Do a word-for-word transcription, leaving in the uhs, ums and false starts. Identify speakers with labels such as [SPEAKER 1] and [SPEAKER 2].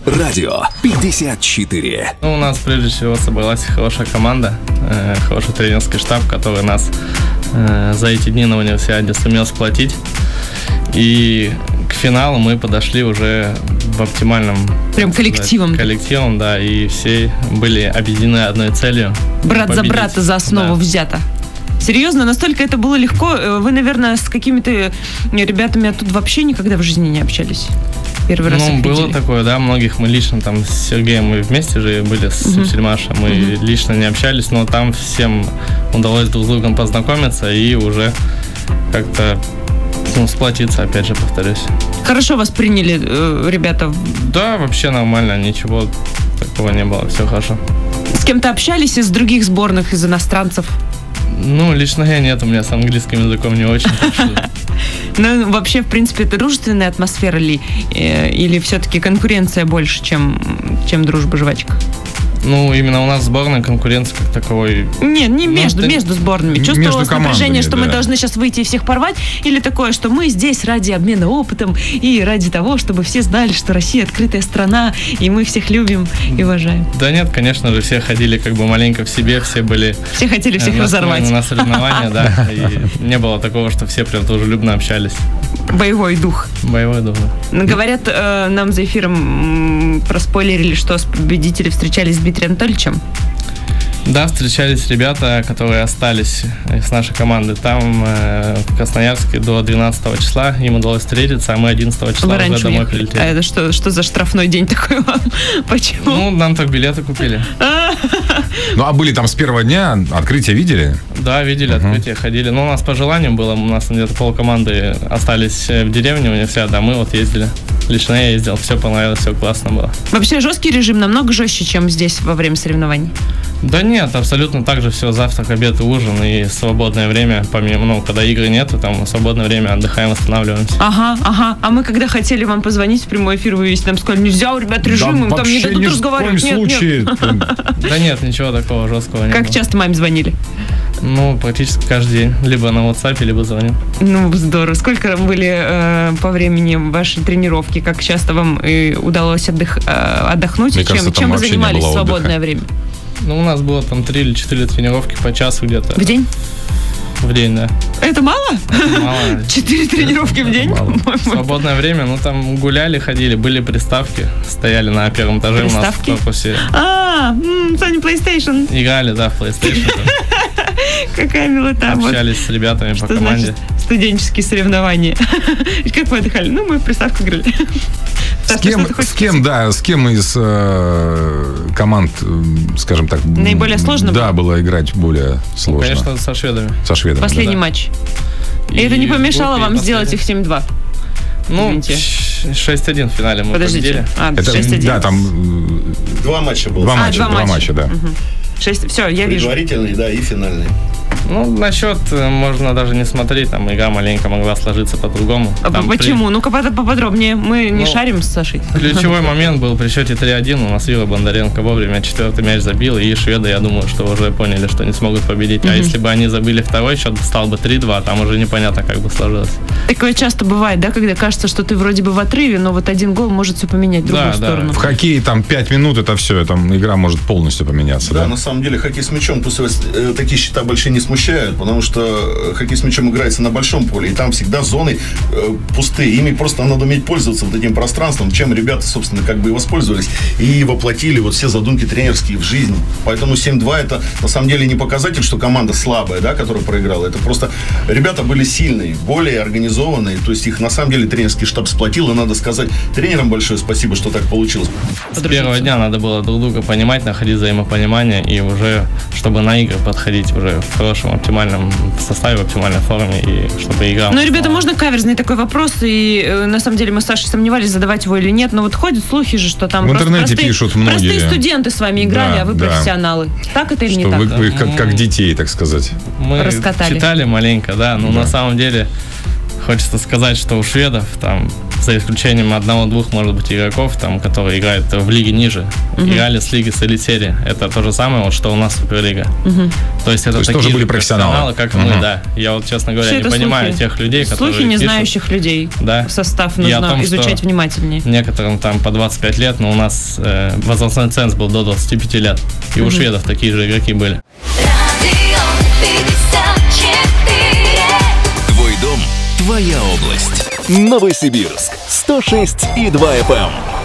[SPEAKER 1] Радио пятьдесят четыре.
[SPEAKER 2] Ну, у нас прежде всего собралась хорошая команда, э, хороший тренерский штаб, который нас э, за эти дни на универсиаде сумел сплотить. И к финалу мы подошли уже в оптимальном...
[SPEAKER 3] Прям коллективом.
[SPEAKER 2] Сказать, коллективом, да, и все были объединены одной целью.
[SPEAKER 3] Брат
[SPEAKER 2] победить.
[SPEAKER 3] за брата за основу, да, взято. Серьезно, настолько это было легко? Вы, наверное, с какими-то ребятами оттуда вообще никогда в жизни не общались? Первый раз
[SPEAKER 2] Ну,
[SPEAKER 3] их
[SPEAKER 2] было
[SPEAKER 3] видели.
[SPEAKER 2] такое, да, многих мы лично, там, с Сергеем мы вместе же были, с
[SPEAKER 3] Угу.
[SPEAKER 2] Сельмашем, мы
[SPEAKER 3] Угу.
[SPEAKER 2] лично не общались, но там всем удалось друг с другом познакомиться и уже как-то, ну, сплотиться, опять же, повторюсь.
[SPEAKER 3] Хорошо вас приняли э, ребята?
[SPEAKER 2] Да, вообще нормально, ничего такого не было, все хорошо.
[SPEAKER 3] С кем-то общались из других сборных, из иностранцев?
[SPEAKER 2] Ну, лично я нет, у меня с английским языком не очень.
[SPEAKER 3] Ну, вообще, в принципе, это дружественная атмосфера ли? Э, или все-таки конкуренция больше, чем, чем дружба жвачка?
[SPEAKER 2] Ну, именно у нас сборная, конкуренции как таковой...
[SPEAKER 3] Нет, не между,
[SPEAKER 2] ты...
[SPEAKER 3] между сборными. Чувствовалось напряжение, что
[SPEAKER 4] да.
[SPEAKER 3] мы должны сейчас выйти и всех порвать? Или такое, что мы здесь ради обмена опытом и ради того, чтобы все знали, что Россия открытая страна, и мы всех любим и уважаем?
[SPEAKER 2] Да нет, конечно же, все ходили как бы маленько в себе, все были...
[SPEAKER 3] Все хотели всех разорвать.
[SPEAKER 2] На соревнования, да, и не было такого, что все прям дружелюбно общались.
[SPEAKER 3] Боевой дух.
[SPEAKER 2] Боевой дух, да.
[SPEAKER 3] Говорят, э, нам за эфиром м, проспойлерили, что победители встречались с Дмитрием Анатольевичем.
[SPEAKER 2] Да, встречались ребята, которые остались с нашей команды там, э, в Красноярске, до двенадцатого числа. Им удалось встретиться, а мы одиннадцатого числа уже домой
[SPEAKER 3] уехали.
[SPEAKER 2] прилетели.
[SPEAKER 3] А это что, что за штрафной день такой вам? Почему?
[SPEAKER 2] Ну, нам так билеты купили.
[SPEAKER 4] Ну, а были там с первого дня, открытие видели?
[SPEAKER 2] Да, видели
[SPEAKER 4] Uh-huh.
[SPEAKER 2] открытие, ходили. Но у нас по желаниям было, у нас где-то полкоманды остались в деревне универсиады, а мы вот ездили. Лично я ездил, все понравилось, все классно было.
[SPEAKER 3] Вообще жесткий режим, намного жестче, чем здесь во время соревнований?
[SPEAKER 2] Да нет, абсолютно так же все, завтрак, обед и ужин, и свободное время, помимо, ну, когда игры нету, там свободное время отдыхаем, восстанавливаемся.
[SPEAKER 3] Ага, ага. А мы когда хотели вам позвонить в прямой эфир вывести, нам сказали, нельзя, у ребят режим, им там не дадут разговаривать.
[SPEAKER 4] Нет,
[SPEAKER 3] нет.
[SPEAKER 2] Да нет, ничего такого жесткого не было.
[SPEAKER 3] Как часто маме звонили?
[SPEAKER 2] Ну, практически каждый день. Либо на WhatsApp, либо звоню.
[SPEAKER 3] Ну, здорово. Сколько были э, по времени вашей тренировки? Как часто вам э, удалось отдых, э, отдохнуть?
[SPEAKER 4] Мне
[SPEAKER 3] И чем,
[SPEAKER 4] кажется,
[SPEAKER 3] чем вы
[SPEAKER 4] вообще не
[SPEAKER 3] занимались
[SPEAKER 4] было
[SPEAKER 3] в свободное
[SPEAKER 4] отдыха.
[SPEAKER 3] время?
[SPEAKER 2] Ну, у нас было там три или четыре тренировки по часу где-то.
[SPEAKER 3] В день?
[SPEAKER 2] В день, да.
[SPEAKER 3] Это мало?
[SPEAKER 2] Это мало.
[SPEAKER 3] Четыре тренировки в день?
[SPEAKER 2] Свободное время, ну, там гуляли, ходили, были приставки, стояли на первом этаже у нас в корпусе.
[SPEAKER 3] А, м, Sony PlayStation.
[SPEAKER 2] Играли, да, в PlayStation.
[SPEAKER 3] Какая милота.
[SPEAKER 2] Общались с ребятами по команде.
[SPEAKER 3] Студенческие соревнования. Как вы отдыхали? Ну, мы в приставку играли.
[SPEAKER 4] С кем, с кем, да, с кем из э, команд, скажем так...
[SPEAKER 3] Наиболее сложно
[SPEAKER 4] Да,
[SPEAKER 3] было?
[SPEAKER 4] было играть более сложно.
[SPEAKER 2] Ну, конечно, со шведами.
[SPEAKER 4] Со шведами,
[SPEAKER 3] Последний
[SPEAKER 4] да.
[SPEAKER 3] матч. И,
[SPEAKER 2] И
[SPEAKER 3] это не
[SPEAKER 2] в
[SPEAKER 3] помешало
[SPEAKER 2] группе
[SPEAKER 3] вам сделать
[SPEAKER 2] последний.
[SPEAKER 3] их семь-два?
[SPEAKER 2] Ну,
[SPEAKER 3] Извините.
[SPEAKER 2] шесть один в финале мы
[SPEAKER 3] Подождите.
[SPEAKER 2] победили.
[SPEAKER 3] А,
[SPEAKER 4] Это,
[SPEAKER 3] шесть один.
[SPEAKER 4] да, там
[SPEAKER 5] Два матча было.
[SPEAKER 4] два
[SPEAKER 3] А,
[SPEAKER 4] матча,
[SPEAKER 3] два
[SPEAKER 4] два
[SPEAKER 3] матча.
[SPEAKER 4] матча, да.
[SPEAKER 3] Угу. Шесть, все, я вижу.
[SPEAKER 5] Предварительный, да, и финальный.
[SPEAKER 2] Ну, насчет можно даже не смотреть, там игра маленько могла сложиться по-другому.
[SPEAKER 3] А
[SPEAKER 2] Там
[SPEAKER 3] почему? Ну-ка поподробнее. Мы не
[SPEAKER 2] Ну,
[SPEAKER 3] шарим с Сашей.
[SPEAKER 2] при- Ключевой момент был при счете три один. У нас Юра Бондаренко вовремя четвертый мяч забил, и шведы, я думаю, что уже поняли, что не смогут победить. А
[SPEAKER 3] Мгм.
[SPEAKER 2] если бы они забили второй счет, стал бы три-два, там уже непонятно, как бы сложилось.
[SPEAKER 3] Такое часто бывает, да, когда кажется, что ты вроде бы в отрыве, но вот один гол может все поменять в другую
[SPEAKER 2] Да, да.
[SPEAKER 3] сторону.
[SPEAKER 4] В хоккее там пять минут, это все, там игра может полностью поменяться,
[SPEAKER 5] Да,
[SPEAKER 4] да?
[SPEAKER 5] на самом деле хоккей с мячом, пусть вас э, такие счета большие не смущают, потому что э, хоккей с мячом играется на большом поле, и там всегда зоны э, пустые. Ими просто надо уметь пользоваться вот этим пространством, чем ребята, собственно, как бы и воспользовались, и воплотили вот все задумки тренерские в жизнь. Поэтому семь-два это на самом деле не показатель, что команда слабая, да, которая проиграла. Это просто ребята были сильные, более организованные, то есть их на самом деле тренерский штаб сплотил, и надо сказать тренерам большое спасибо, что так получилось.
[SPEAKER 2] С первого дня надо было друг друга понимать, находить взаимопонимание, и уже, чтобы на игры подходить уже в хорошем, оптимальном составе, в оптимальной форме, и чтобы игра...
[SPEAKER 3] Ну, ребята, можно каверзный такой вопрос, и э, на самом деле мы с Сашей сомневались, задавать его или нет, но вот ходят слухи же, что там
[SPEAKER 4] В
[SPEAKER 3] просто
[SPEAKER 4] интернете
[SPEAKER 3] простые,
[SPEAKER 4] пишут многие.
[SPEAKER 3] простые студенты с вами играли,
[SPEAKER 4] Да,
[SPEAKER 3] а вы
[SPEAKER 4] да.
[SPEAKER 3] профессионалы. Так это или
[SPEAKER 4] Что
[SPEAKER 3] не так?
[SPEAKER 4] вы, вы как, как
[SPEAKER 2] Ну,
[SPEAKER 4] детей, так сказать.
[SPEAKER 2] Мы
[SPEAKER 3] Раскатали.
[SPEAKER 2] читали маленько, да, но
[SPEAKER 4] Да.
[SPEAKER 2] на самом деле хочется сказать, что у шведов там за исключением одного-двух, может быть, игроков, там, которые играют в лиге ниже, uh-huh. играли с лиги с элит-серии. Это то же самое, вот, что у нас Суперлига. Uh-huh. То есть это
[SPEAKER 4] то есть
[SPEAKER 2] такие
[SPEAKER 4] тоже были
[SPEAKER 2] же
[SPEAKER 4] профессионалы,
[SPEAKER 2] как
[SPEAKER 4] uh-huh.
[SPEAKER 2] мы, да. Я вот, честно говоря,
[SPEAKER 3] Все
[SPEAKER 2] не понимаю
[SPEAKER 3] слухи.
[SPEAKER 2] тех людей, которые
[SPEAKER 3] Слухи не
[SPEAKER 2] пишут,
[SPEAKER 3] знающих людей.
[SPEAKER 2] Да.
[SPEAKER 3] Состав нужно
[SPEAKER 2] том,
[SPEAKER 3] изучать внимательнее.
[SPEAKER 2] Некоторым там по двадцать пять лет, но у нас э, возрастной ценз был до двадцати пяти лет. И uh-huh. у шведов такие же игроки были.
[SPEAKER 1] Твой дом, твоя область. Новосибирск. сто шесть и два эф эм.